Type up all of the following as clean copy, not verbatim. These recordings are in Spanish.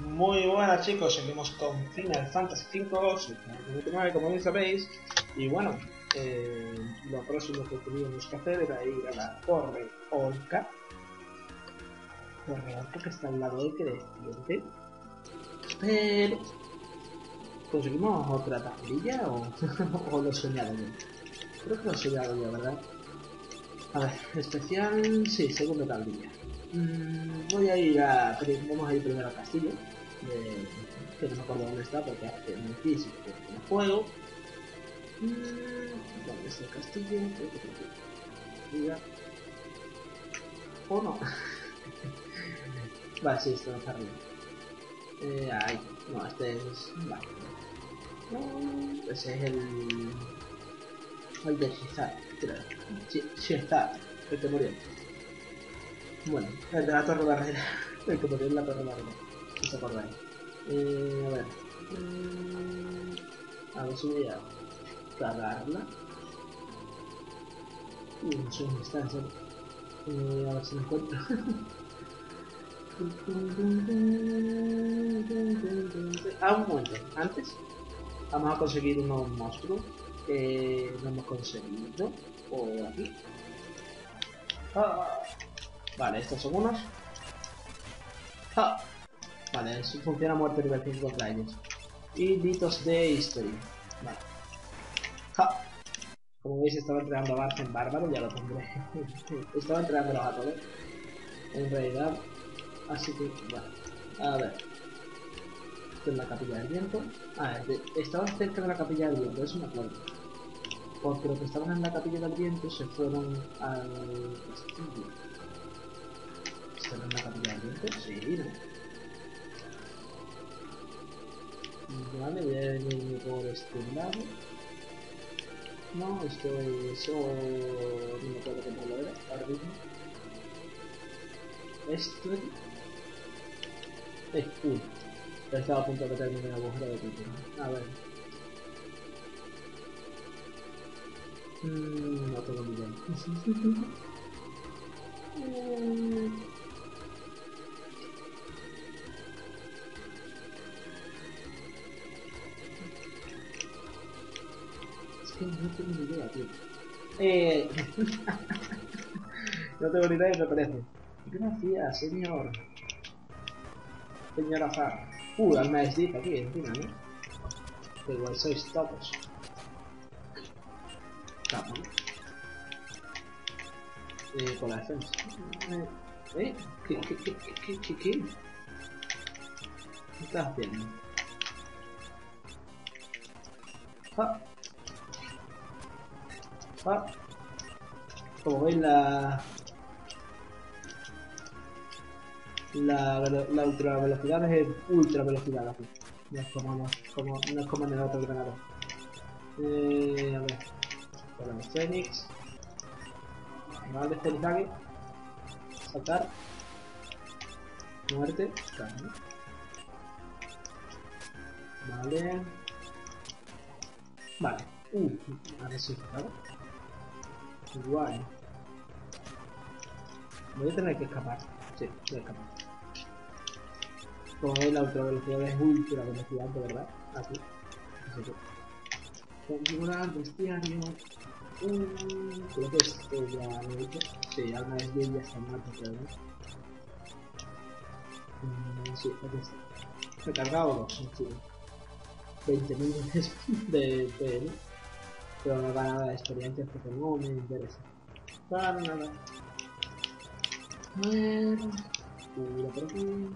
Muy buenas chicos, seguimos con Final Fantasy V, 29 como bien sabéis. Y bueno, lo próximo que teníamos que hacer era ir a la Torre Orca. Torre Orca que está al lado del creciente. Pero... ¿conseguimos otra tablilla o lo he soñado yo? Creo que lo he soñado yo, ¿verdad? A ver, especial... sí, segunda tablilla. Voy a ir a... vamos a ir primero al castillo. Que no me acuerdo dónde está porque hace muy físico que no juego. ¿Dónde está el castillo? Creo que o no. Vale, sí, esto no está arriba. Ahí. No, este es... vale. No, ese es el de Shizar, creo. Shizar, el que murió. Bueno, el de la torre barrera. El que murió en la torre barrera. Si se acordáis. A ver. A ver si voy a cagarla. No sé dónde está, en serio. A ver si me encuentro. Un momento. Antes vamos a conseguir unos monstruos que no hemos conseguido. Por aquí. Vale, estos son unos. Vale, eso funciona muerte nivel 5 contra ellos. Y ditos de history. Vale. Como veis, estaba entrenando a Bargen Bárbaro, ya lo pondré. Estaba entrenándolos a todos. En realidad. Así que, bueno. A ver. Esto es la capilla del viento. Estaba cerca de la capilla del viento, eso me acuerdo. Porque los que estaban en la capilla del viento se fueron al castillo. ¿Están en la capilla del viento? Sí, ¿no? Vale, voy a venir por este lado. No, esto es... no me acuerdo cómo lo era, ahora mismo. Esto es cool. Estaba a punto de meterme en el agujero de título. A ver. No tengo ni idea. Es que no tengo ni idea, tío. No tengo ni idea y me parece. Gracias, señor. Señora Farr. Alma es deep aquí encima, ¿no? Que igual sois todos. Claro. Con la defensa. ¿Qué? ¿Qué estás haciendo? Como veis la ultra velocidad es ultra velocidad aquí. No es como en el otro ordenador. A ver. Ponemos Phoenix. Vale, Phoenix aquí. Saltar. Muerte. Claro. Vale. Vale. Ahora sí, claro. Guay. Voy a tener que escapar. Sí, voy a escapar. Como veis, la ultra velocidad es ultra velocidad, de verdad. Aquí. Así que. Configurar bestiario. Creo que esto ya lo he hecho. Sí, alma es bien, ya está muerto, creo, ¿no? Sí, aquí está. Me he cargado dos, sí. 20.000 de PL. Pero no gana nada de experiencia porque no me interesa. Para nada. A ver. Por aquí.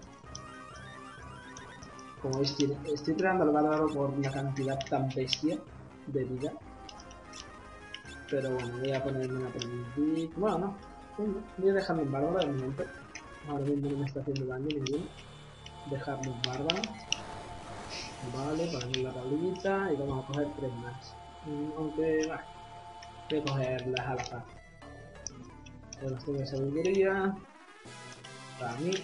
Como veis, estoy tirando al bárbaro por una cantidad tan bestia de vida. Pero bueno, voy a ponerme una prendida. Bueno, no. Voy a dejarme un bárbaro de momento. Ahora mismo no me está haciendo daño ninguno. Dejarme un bárbaro. Vale, ponerme la tablillita y vamos a coger 3 más. Aunque, vale. Voy a cogerlas al azar. Tenemos de sabiduría. Para mí.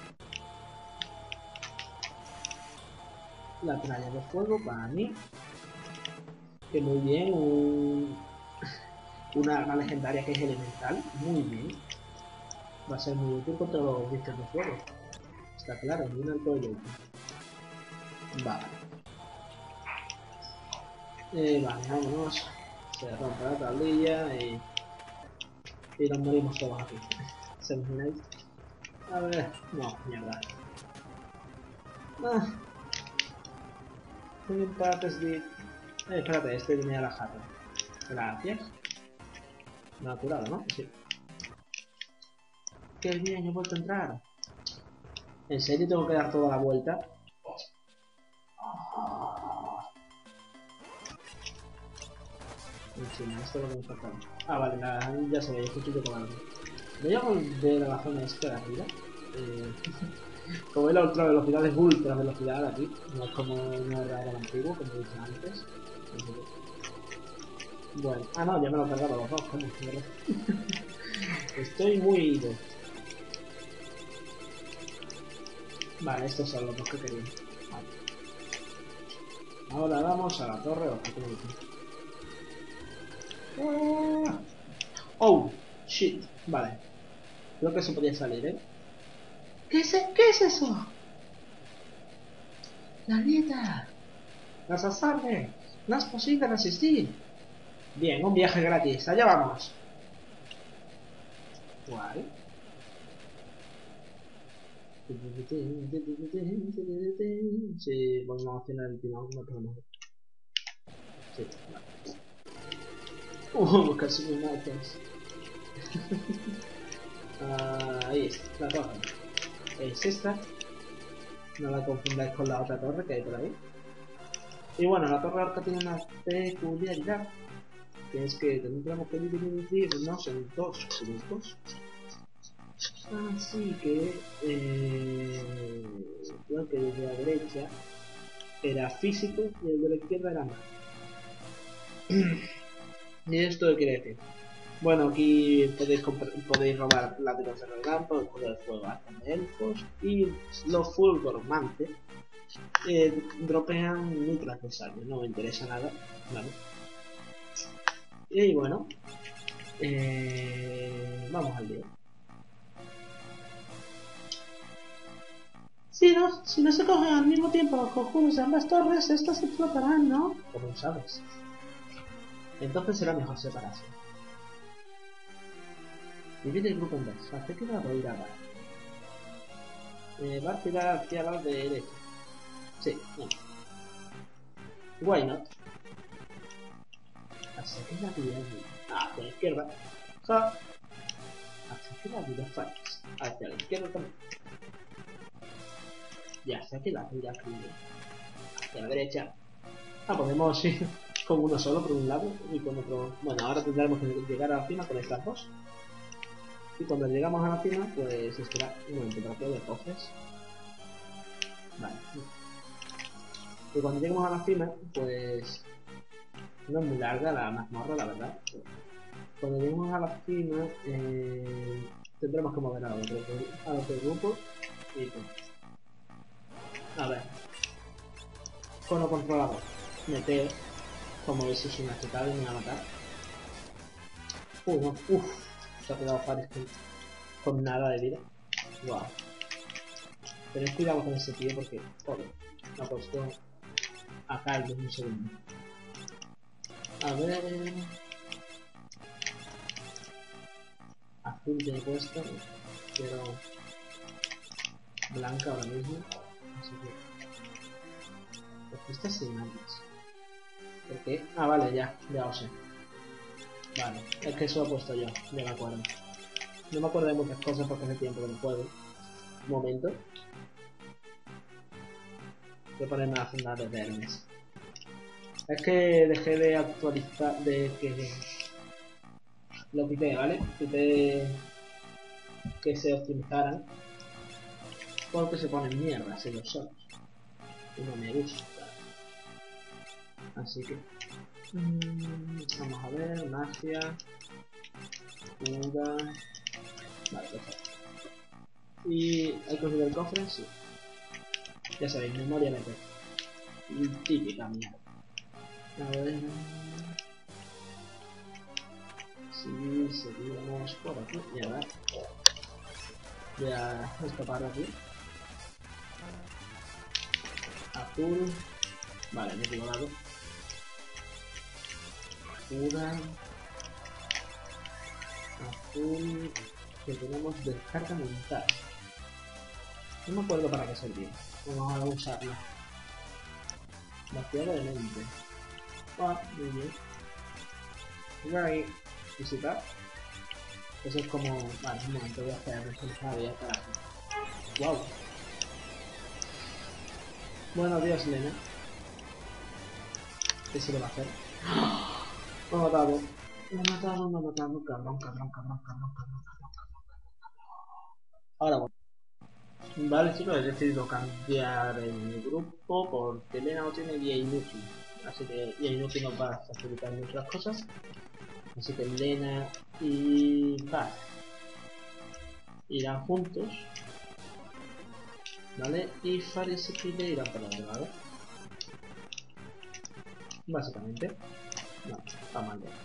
La tralla de fuego para mí. Que muy bien. Una arma legendaria que es elemental. Muy bien. Va a ser muy útil contra los bichos de fuego. Está claro, muy alto de Vale. Vale, vámonos. Se rompe la tablilla y nos morimos todos aquí. ¿Se imagináis? A ver, no, mierda. Ah, un empate de... espérate, este tenía la jarra. Gracias. Me ha curado, ¿no? Sí. Qué bien, he vuelto a entrar. ¿En serio tengo que dar toda la vuelta? Encima, esto es lo que me falta. Ah, vale, ya se ve, esto estoy tomando. Voy a volver a la zona esta de arriba. Como es la ultra velocidad, es ultra velocidad aquí. No es como una RR antiguo, como dije antes. Bueno, ah no, ya me lo he cargado los dos, como estoy muy ido. Vale, estos son los dos que quería. Vale. Ahora vamos a la torre o como dije. Oh, shit. Vale. Creo que eso podía salir, ¿eh? ¿Qué es eso? ¡La nieta! ¡Las azarde! ¡No es posible resistir! Bien, un viaje gratis. Allá vamos. Guay. Sí, volvemos a hacer el timón, no podemos. Sí, vale. Casi me matas. Ahí está, la torre. Es esta. No la confundáis con la otra torre que hay por ahí. Y bueno, la torre arca tiene una peculiaridad, que es que tendremos que dividirnos en dos grupos. Así que creo que el de la derecha era físico y el de la izquierda era más. ¿Y esto qué quiere decir? Bueno, aquí podéis robar látigos de relampo, el poder de fuego de elfos y los fulgoromantes dropean nitras de sangre, no me interesa nada, ¿vale? Y bueno, vamos al día. Si no se cogen al mismo tiempo los conjuros de ambas torres, estas explotarán, ¿no? Como sabes. Entonces será mejor separarse. Divide el grupo en dos. ¿Hacia qué lado irá Bart? Bart irá hacia la derecha. Sí, no. Why not? ¿Hacia qué lado irá? Hacia la izquierda. Ja. ¿Hacia qué lado irá Faris? Hacia la izquierda también. Y hacia qué lado irá Krieger. Hacia la derecha. Ah, podemos ir con uno solo por un lado y con otro. Bueno, ahora tendremos que llegar a la cima con estas dos. Y cuando llegamos a la cima, pues espera un momento para que lo coges. Vale. Y cuando lleguemos a la cima, pues no es muy larga la mazmorra, la verdad. Cuando lleguemos a la cima, tendremos que mover a otro grupo y pues. A ver. Cono controlador. Meteo. Como veis es una aceptable y me va a matar. No. Se ha quedado Faris con nada de vida. Wow. Tened cuidado con ese tío porque, joder, me ha puesto acá en un segundo. A ver. Azul tiene puesto, pero blanca ahora mismo. Así que. ¿Por qué está sin armas? ¿Por qué? Ah, vale, ya lo sé. Vale, es que eso lo he puesto yo, ya me acuerdo. No me acuerdo de muchas cosas porque hace tiempo que no juego. Un momento. Voy a ponerme a fundar de Hermes. Es que dejé de actualizar, de que lo quité, ¿vale? Quité que se optimizaran porque se ponen mierdas ellos solos y no me gusta. Así que vamos a ver, magia, fuga. Vale, perfecto. Y hay que subir el cofre, sí. Ya sabéis, memoria de P. Y típica mierda. A ver. Si seguimos por aquí, y a ver. Voy a escapar de aquí. azul. Vale, me he equivocado. Pura. Azul. Que tenemos descarga mental. No me acuerdo para qué servía. Vamos a usarla. Vaciado de mente. Ah, muy bien. Voy a ir a visitar. Eso es como... Vale, un momento, voy a hacer responsabilidad para aquí. Wow. Bueno, adiós, Lena. ¿Qué se le va a hacer? Me ha matado. Me ha matado, me ha matado. Cabrón, cabrón, cabrón, cabrón, cabrón, cabrón, cabrón. Ahora bueno. Vale, chicos, he decidido cambiar el grupo porque Lena no tiene guía inútil. Así que guía inútil nos va a facilitar muchas cosas. Así que Lena y Paz irán juntos. ¿Vale? Y Faris y Pile irán por otro lado. Básicamente. No, está mal ya.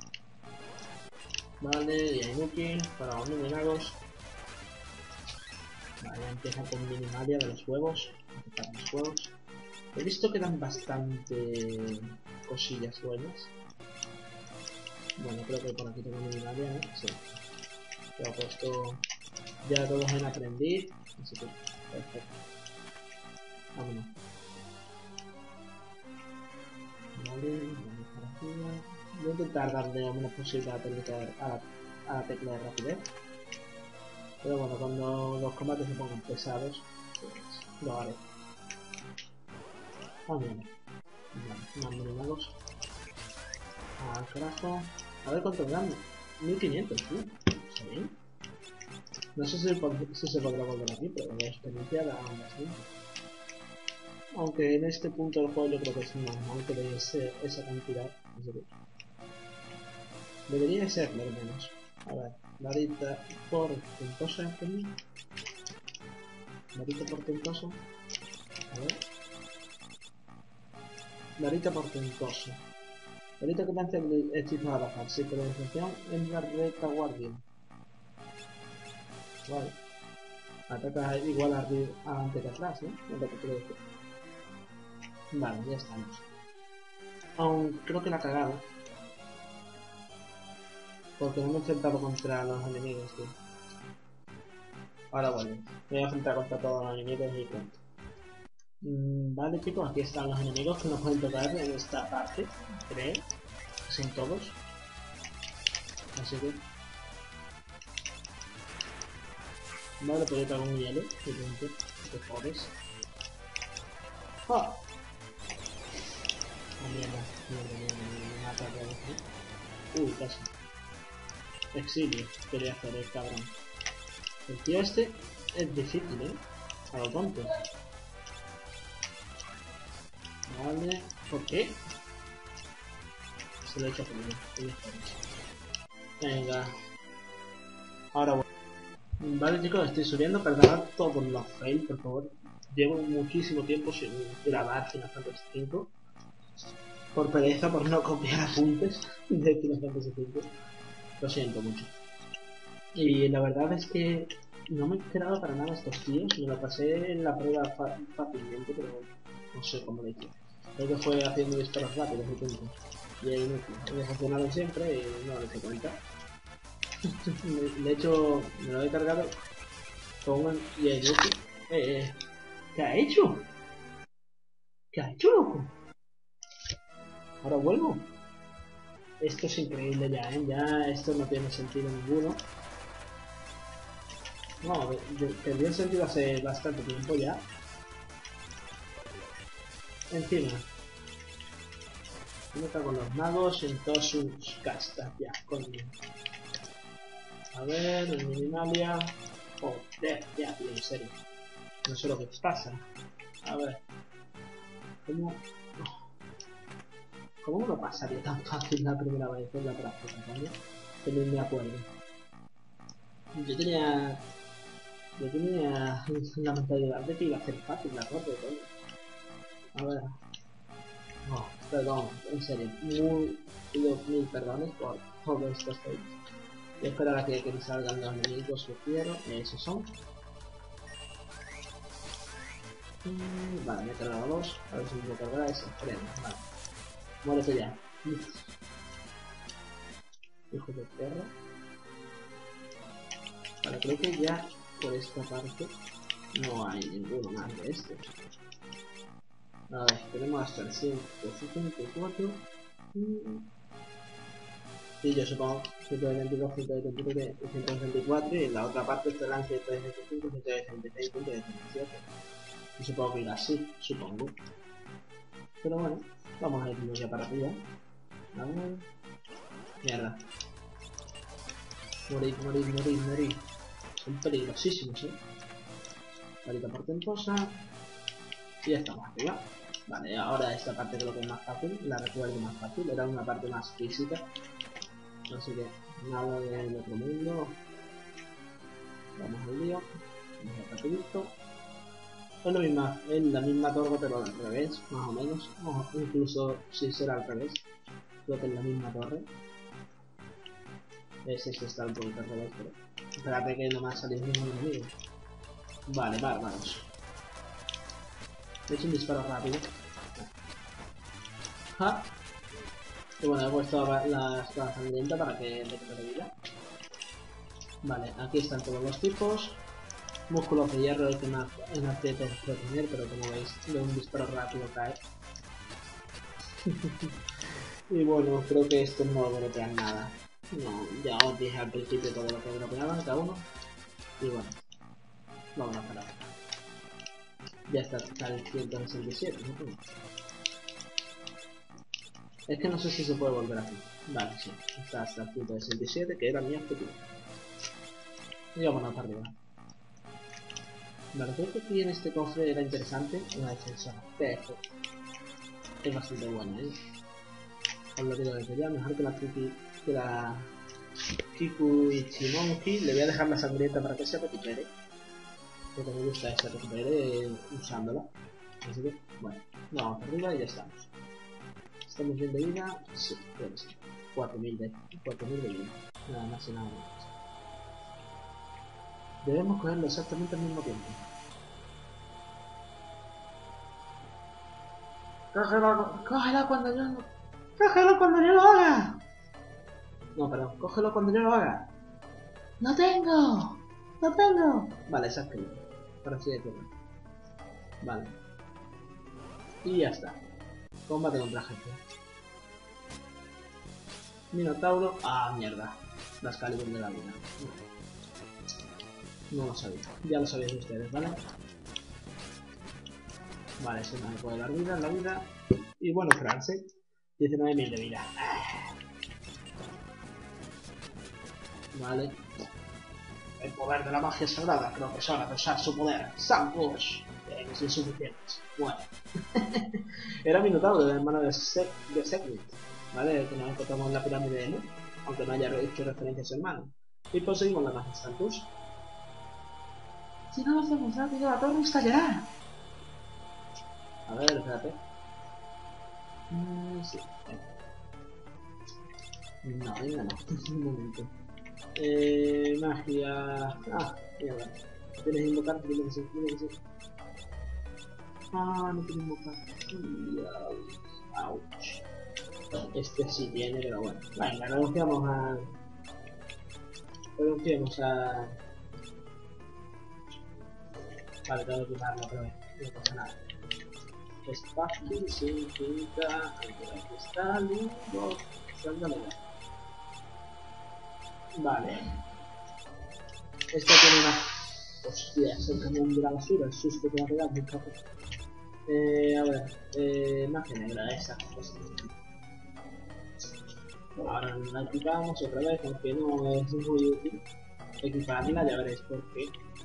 Vale, y Ainuki para los minimagos. Vale, ya empieza con Minimalia de los huevos. Los huevos. He visto que dan bastante cosillas buenas. Bueno, creo que por aquí tengo Minimalia, ¿eh? Sí. Lo he puesto ya todos en aprendiz. Así que, perfecto. Vámonos. Vale, vamos para arriba. Voy a intentar darle lo menos posible a la tecla de rapidez. Pero bueno, cuando los combates se pongan pesados, pues lo haré. Ah, mira. Vale, más minimagos. Al carajo. A ver cuánto me dan. 1500, tío. ¿Está bien? No sé si se podrá volver aquí, pero la experiencia da bastante. Aunque en este punto del juego yo creo que es normal que dé esa cantidad. Debería serlo al menos. A ver, varita portentosa. Varita portentosa. A ver. Varita portentosa. Varita que lanza hechizos al azar. Si por definición es la retaguardia. Vale. Ataca igual adelante que atrás, ¿no? Es lo que quiero decir. Vale, ya estamos. Aún creo que la he cagado. Porque no me he enfrentado contra los enemigos, tío. Ahora vuelvo. Me voy a enfrentar contra todos los enemigos y pronto. Vale, chicos, aquí están los enemigos que nos pueden tocar en esta parte. Creo. Son todos. Así que... Vale, pues yo tengo un hielo. Te jodes. ¡Ah! Mierda, me mata otra vez, ¿eh? Uy, casi. Exilio, quería hacer el cabrón. El tío este es difícil, ¿eh? A lo tonto. Vale, ¿por qué? Se lo he hecho por mí. Venga. Ahora voy. Vale, chicos, estoy subiendo. Perdonad todos los fails, por favor. Llevo muchísimo tiempo sin grabar Final Fantasy V. Por pereza, por no copiar apuntes de Final Fantasy V. Lo siento mucho. Y la verdad es que no me esperaba para nada estos tíos. Me lo pasé en la prueba fácilmente, pero no sé cómo le hice. Creo que fue haciendo disparos rápidos y punto. Y ahí me funcionaron siempre y no me di cuenta. De hecho, me lo he cargado con un Yenuki. ¿Qué ha hecho? ¿Qué ha hecho, loco? Ahora vuelvo. Esto es increíble ya, ¿eh? Ya esto no tiene sentido ninguno. No, perdió el sentido hace bastante tiempo ya. Encima. Me cago con los magos en todas sus castas. Ya, coño. A ver, el Minimalia. Joder, ya, tío, en serio. No sé lo que pasa. A ver. ¿Cómo me lo pasaría tan fácil la primera vez en la práctica, coño? Que no me acuerdo. Yo tenía la mentalidad de que iba a ser fácil la cosa, coño. A ver. No, perdón, en serio. Mil perdones por todos estos fails. Voy a esperar a que me salgan los enemigos que quiero. Esos son. Vale, me he cargado dos. A ver si me puedo cargar ese. Freno, vale. Muérete ya. Hijo de perro. Vale, creo que ya por esta parte no hay ninguno más de estos. A ver, tenemos hasta el 174. Y yo supongo 122, 123 y 164. Y en la otra parte estarán 165, 166, 167. Y supongo que irá así, supongo. Pero bueno, vamos a irnos ya para arriba. A ver. Mierda. Morir, morir, morir, morir. Son peligrosísimos, Varita portentosa. Y ya estamos arriba. Vale, ahora esta parte creo que es más fácil. La recuerdo más fácil. Era una parte más física. Así que nada del otro mundo. Vamos al lío. Vamos a rapidito. Es la misma torre pero al revés, más o menos. O incluso si será al revés. Creo que es la misma torre. Este está un poquito al revés, pero... Espérate que no me ha salido ningún enemigo. Vale, vamos. He hecho un disparo rápido. ¡Ja! Y bueno, he puesto la espada sangrienta para que recupere vida. Vale, aquí están todos los tipos. Músculos de hierro el que más aprieta es retener, pero como veis, de un disparo rápido cae. Y bueno, creo que estos no bloquean nada. No, ya os dije al principio todo lo que bloqueaban cada uno. Y bueno, vamos a parar. Ya está el 167, ¿no? Es que no sé si se puede volver aquí. Vale, sí, está hasta el 167, que era mi objetivo. Y vámonos para arriba. Vale, creo que aquí en este cofre era interesante una defensa. Es bastante buena, Os lo digo desde ya, mejor que la Kiku Ichimonki. Le voy a dejar la sangrienta para que se recupere. Porque me gusta que se recupere usándola. Así que, bueno, vamos para arriba y ya estamos. ¿Estamos bien de vida? Sí, creo que sí. 4000 de vida. Nada más y nada menos. Debemos cogerlo exactamente al mismo tiempo. ¡Cógelo cuando yo... ¡Cógelo cuando yo lo haga! No, perdón. ¡Cógelo cuando yo lo haga! ¡No tengo! ¡No tengo! Vale, exactamente. Para así decirlo. Vale. Y ya está. Combate contra jefe. Minotauro. Ah, mierda. Las Calibur de la vida. No lo sabía. Ya lo sabéis ustedes, ¿vale? Vale, eso me puede dar vida en la vida. Y bueno, France. 19.000 de vida. Vale. El poder de la magia sagrada. Creo que es hora de usar su poder. ¡Sampos! Es insuficiente. Bueno. Era Minotauro, el hermano de Sekhmet. ¿Vale? Que nos encontramos en la pirámide de Nu. Aunque no haya hecho referencia a su hermano. Y conseguimos la magia Sampos. Si no lo hacemos rápido, la torre estallará. A ver, espérate. Sí. No, venga, no. Un momento. Magia. Ah, mierda. Tienes que invocar, tiene que ser. Ah, no tiene invocar. Ouch. Este sí tiene, pero bueno. Venga, renunciamos a. Vale, tengo que quitarlo otra vez. No pasa nada. Espacio significa altura cristal y vale. Esta tiene una... Hostia, es el camión de la basura, el susto que va a pegar muy capo. A ver, magia negra, esa cosa. Ahora la equipamos otra vez, aunque no es muy útil. Equiparla, ya veréis por qué.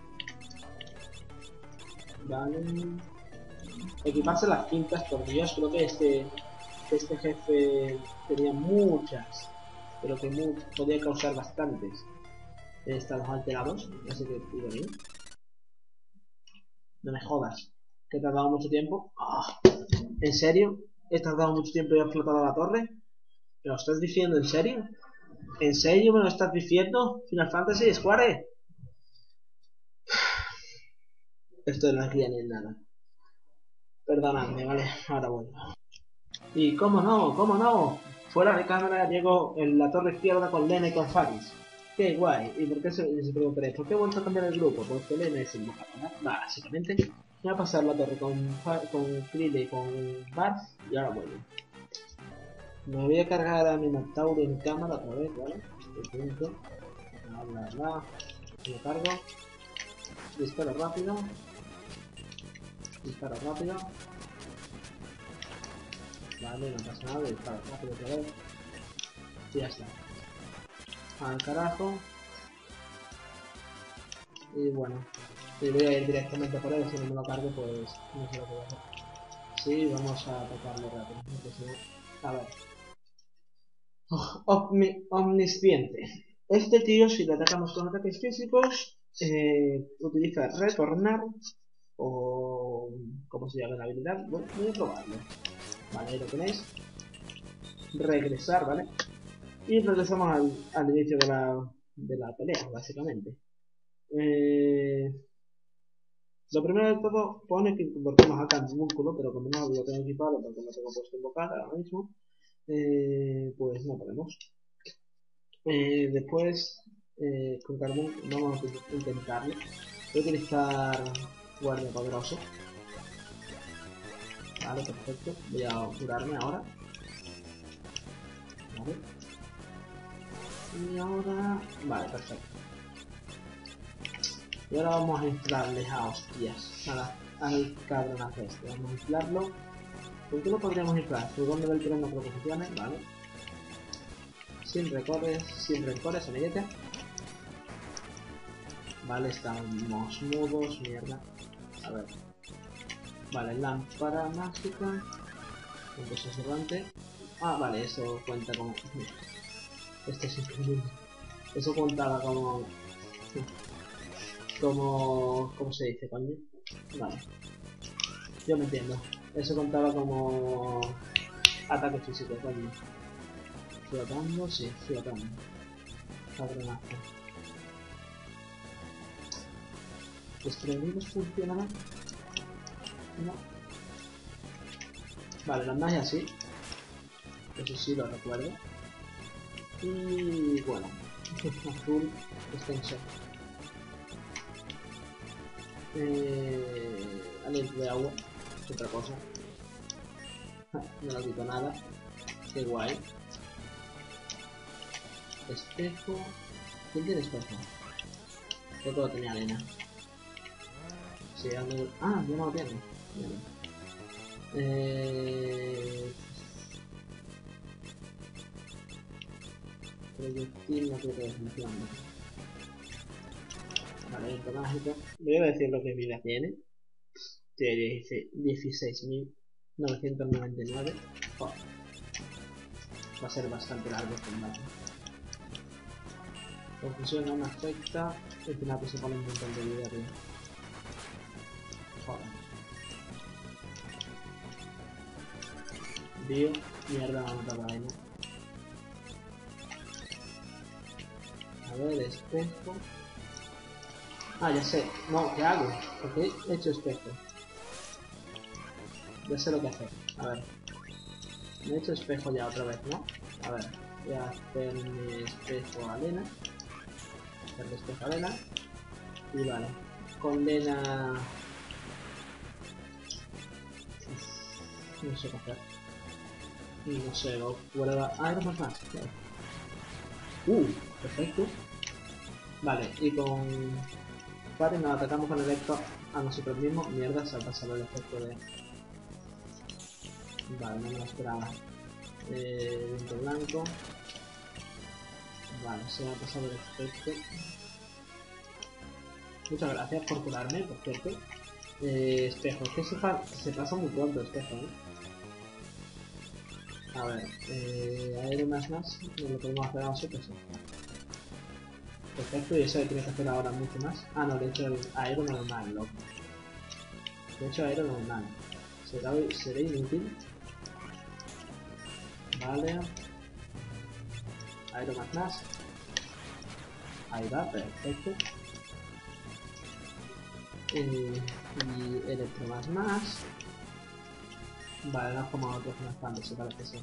Vale. Equiparse las quintas, por Dios, creo que este jefe tenía muchas, pero que podía causar bastantes estados alterados, así que digo bien. No me jodas, que he tardado mucho tiempo. ¡Ah! ¿En serio? ¿He tardado mucho tiempo y he explotado la torre? ¿Me lo estás diciendo en serio? ¿En serio me lo estás diciendo? Final Fantasy, Square. Esto no es guía ni nada. Perdonadme, vale, ahora vuelvo. Y cómo no, fuera de cámara llegó en la torre izquierda con Lena y con Faris. Qué guay. ¿Y por qué se preguntaréis? ¿Por qué he vuelto a cambiar el grupo? Porque Lena es invocada, ¿no? Básicamente. Voy a pasar la torre con Krillin y con Barf y ahora vuelvo. Me voy a cargar a mi Minotauro en cámara otra vez, ¿vale? Punto. Bla bla bla. Lo cargo. Disparo rápido. Disparo rápido. Vale, no pasa nada, disparo rápido otra vez. Y ya está. Al carajo. Y bueno. Si voy a ir directamente por él, si no me lo cargo, pues no sé lo que voy a hacer. Sí, vamos a atacarlo rápido. Porque si no... A ver. Omnisciente. Este tío, si le atacamos con ataques físicos, utiliza retornar o... ¿cómo se llama la habilidad? Bueno, voy a probarlo. Vale, ahí lo tenéis. Regresar, ¿vale? Y regresamos al inicio de la pelea, básicamente. Lo primero de todo pone que incorporamos acá el músculo, pero como no lo tengo equipado porque no tengo puesto invocar ahora mismo, pues no podemos. Después, con carbón vamos a intentarlo. Voy a utilizar guardia poderoso. Vale, perfecto. Voy a curarme ahora. Vale. Y ahora... Vale, perfecto. Y ahora vamos a inflarles a hostias al cabronazo este. Vamos a inflarlo. ¿Por qué lo podríamos inflar? Según nivel 3 no creo que funcione, vale. Sin rencores, amiguete. Vale, estamos mudos, mierda. A ver. Vale, lámpara mágica. Punto susurrante. Ah, vale, eso cuenta como... Esto es increíble. Eso contaba como... ¿Cómo se dice, coño? Vale. Yo me entiendo. Eso contaba como... Ataque físico, coño. Flotando, sí, flotando. Cabronazo. ¿Desprendidos funcionarán? No. Vale, la magia sí. Eso sí lo recuerdo. Y bueno. Azul, extensión. Aliento de agua. Es otra cosa. No le quito nada. Qué guay. Espejo. ¿Quién tiene espejo? Yo todo tenía arena. Sí, ah, yo no lo tengo. Proyectil no creo que funcione. Vale, esto mágico. Voy a decir lo que vida tiene. Tiene 16.999. Oh. Va a ser bastante largo el combate. Confusión no me afecta. El final que se pone un montón de vida, tío. Joder. Dio, mierda, vamos a matar ahí, ¿no? A ver, espejo. Ah, ya sé. No, ¿qué hago? Ok, he hecho espejo. Ya sé lo que hacer. A ver. Me he hecho espejo ya otra vez, ¿no? A ver. Voy a hacer mi espejo a Lena. Hacer espejo a Lena. Y vale. Con Lena... No sé qué hacer. No sé, guarda... Ah, era más. Claro. Perfecto. Vale, y con... Vale, nos atacamos con Electro a nosotros mismos. Mierda, se ha pasado el efecto de... Vale, no me lo esperaba. Viento blanco. Vale, se ha pasado el efecto. Muchas gracias por curarme, por cierto. Espejo, es que se pasa muy pronto espejo, ¿eh? A ver, aero más, no lo podemos hacer a nosotros, sí. Perfecto, y eso tiene que hacer ahora mucho más. Ah, no, de hecho el aero normal, loco. De hecho aero normal. Será inútil. Vale. Aero más. Ahí va, perfecto. Y electro más. Vale, no es como otros Final Fantasy, parece ser.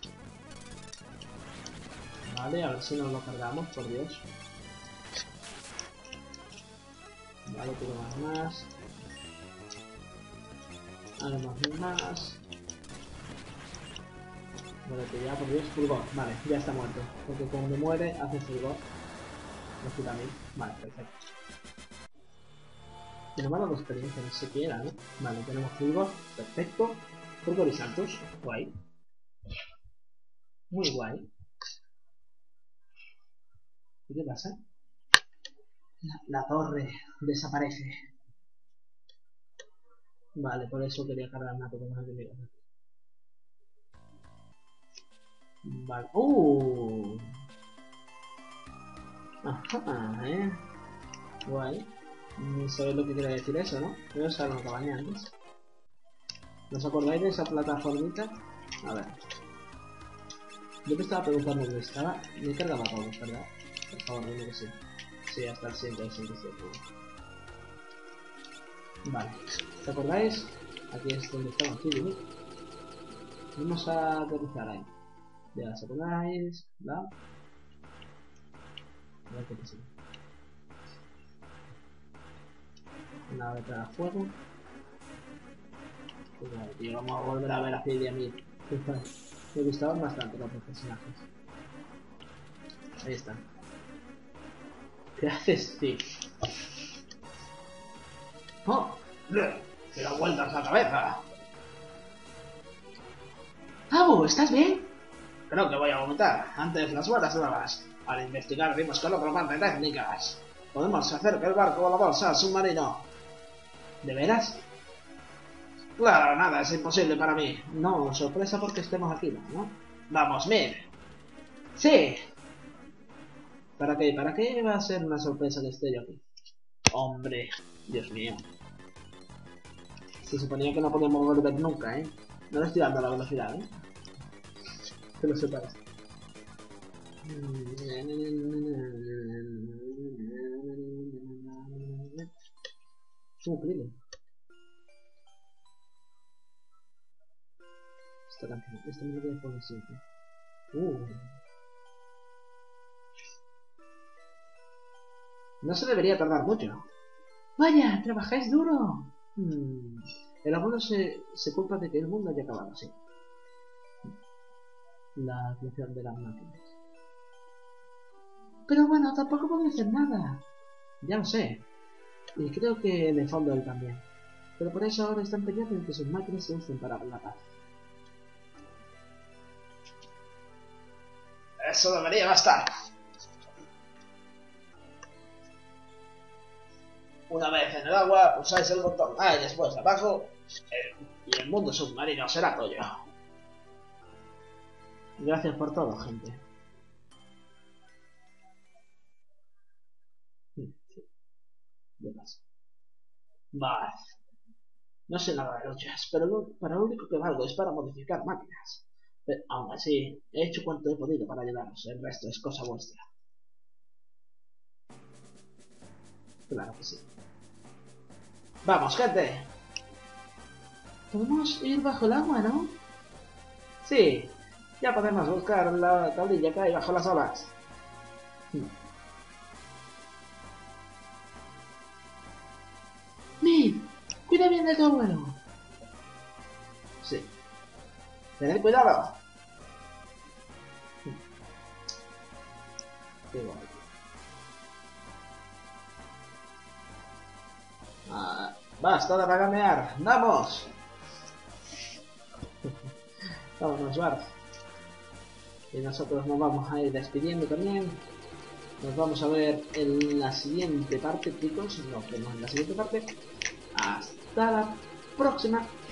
Vale, a ver si nos lo cargamos, por Dios. Vale, quiero más. Haremos más. Vale, que ya, por Dios, fulgor. Vale, ya está muerto. Porque cuando muere, hace fulgor. Me quita a mí. Vale, perfecto. Pero malo de experiencia, no siquiera, ¿no? Vale, tenemos fulgor. Perfecto. Fulgor y saltos. Guay. Muy guay. ¿Y qué pasa? La torre desaparece. Vale, por eso quería cargar una poco más de mi. Vale. Ajá, Guay. No sabéis lo que quiere decir eso, ¿no? Yo os lo acabé antes. ¿No os acordáis de esa plataformita? A ver. Yo me estaba preguntando dónde estaba. Me cargaba todo, ¿verdad? Por favor, dime que sí. Sí, hasta el siguiente, Vale. ¿Os acordáis? Aquí es donde estaba aquí, ¿no? Vamos a aterrizar ahí. Ya, ¿os acordáis? ¿Verdad? A ver qué pasa. Una vez para fuego. Pues vale, tío, vamos a volver a ver a Phil y a mí. Me gustaban bastante los dos personajes. Ahí están. ¿Qué haces, Steve? ¡Oh! ¡Te da vueltas la cabeza! ¡Abu! ¿Estás bien? Creo que voy a vomitar. Antes las buenas nuevas. Al investigar vimos con otro par de técnicas. Podemos hacer que el barco volador sea submarino. ¿De veras? Claro, nada, es imposible para mí. No, sorpresa porque estemos aquí, ¿no? Vamos, Mir. ¡Sí! ¿Para qué? ¿Para qué va a ser una sorpresa que esté yo aquí? Hombre, Dios mío. Se suponía que no podíamos volver nunca, ¿eh? No le estoy dando la velocidad, ¿eh? Que lo sepas. Increíble. Esta canción, esta melodía de fondo siempre. No se debería tardar mucho. Vaya, trabajáis duro. El abuelo se culpa de que el mundo haya acabado así. La creación de las máquinas. Pero bueno, tampoco puedo hacer nada. Ya lo sé. Y creo que en el fondo él también. Pero por eso ahora está empeñado en que sus máquinas se usen para la paz. Eso debería bastar. Una vez en el agua, pulsáis el botón A y después abajo, y el mundo submarino será tuyo. Gracias por todo, gente. ¿Qué pasa? Vale. No sé nada de luchas, pero para lo único que valgo es para modificar máquinas. Pero aún así, he hecho cuanto he podido para ayudaros. El resto es cosa vuestra. Claro que sí. ¡Vamos, gente! Podemos ir bajo el agua, ¿no? Sí. Ya podemos buscar la tablilla que hay bajo las olas. ¡Mid! ¡Cuida bien de tu abuelo! Sí. ¡Tened cuidado! Qué guay. Basta de vaganear. ¡Vamos! Vámonos, Bart. Y nosotros nos vamos a ir despidiendo también. Nos vamos a ver en la siguiente parte, chicos. Nos vemos en la siguiente parte. Hasta la próxima.